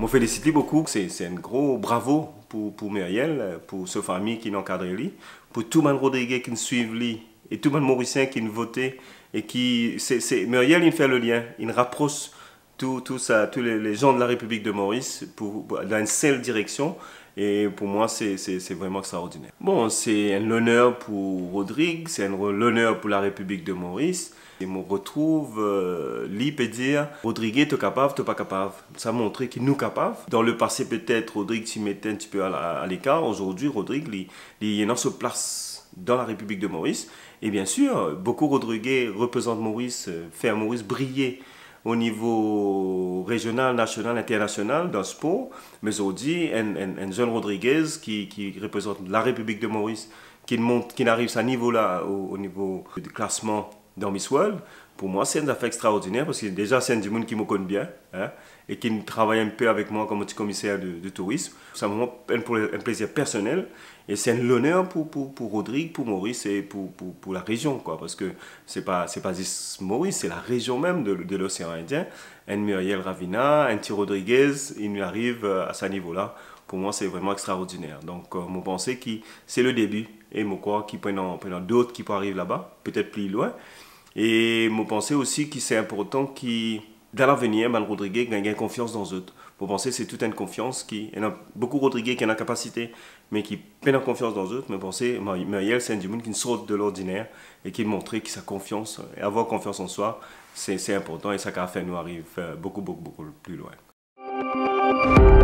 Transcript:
me félicite beaucoup, c'est un gros bravo pour Muriel, pour sa famille qui l'encadre, pour tout le monde Rodriguez qui nous suit, et tout le monde Mauricien qui nous vote, et qui, Muriel, il fait le lien, il rapproche tous les gens de la République de Maurice dans une seule direction. Et pour moi, c'est vraiment extraordinaire. Bon, c'est un honneur pour Rodrigue, c'est un honneur pour la République de Maurice. Et me retrouve, lui peut dire, Rodrigue, tu es capable, tu n'es pas capable. Ça montre qu'il nous capable. Dans le passé, peut-être, Rodrigue s'y mettait un petit peu à l'écart. Aujourd'hui, Rodrigue, il est dans sa place dans la République de Maurice. Et bien sûr, beaucoup Rodrigue représentent Maurice, fait Maurice briller au niveau régional, national, international dans le sport, mais aujourd'hui, un jeune Rodriguez qui représente la République de Maurice, qui arrive à ce niveau-là, au niveau du classement dans Miss World, pour moi, c'est une affaire extraordinaire parce que déjà, c'est un du monde qui me connaît bien hein, et qui travaille un peu avec moi comme petit commissaire de tourisme. C'est vraiment un plaisir personnel et c'est un honneur pour Rodrigue, pour Maurice et pour la région. Quoi, parce que c'est pas juste Maurice, c'est la région même de l'océan Indien. Un Muriel Ravina, un Thierry Rodriguez, il nous arrive à ce niveau-là. Pour moi, c'est vraiment extraordinaire. Donc, je pense que c'est le début et je crois qu'il y a d'autres qui peuvent arriver là-bas, peut-être plus loin. Et je pense aussi que c'est important que dans l'avenir, Rodriguez gagne confiance dans eux. Je pense que c'est toute une confiance il y a beaucoup Rodriguez qui ont la capacité, mais qui prennent confiance dans eux. Mais je pense que Muriel, c'est un du monde qui sort de l'ordinaire et qui montre que sa confiance, et avoir confiance en soi, c'est important et ça a fait nous arriver beaucoup plus loin.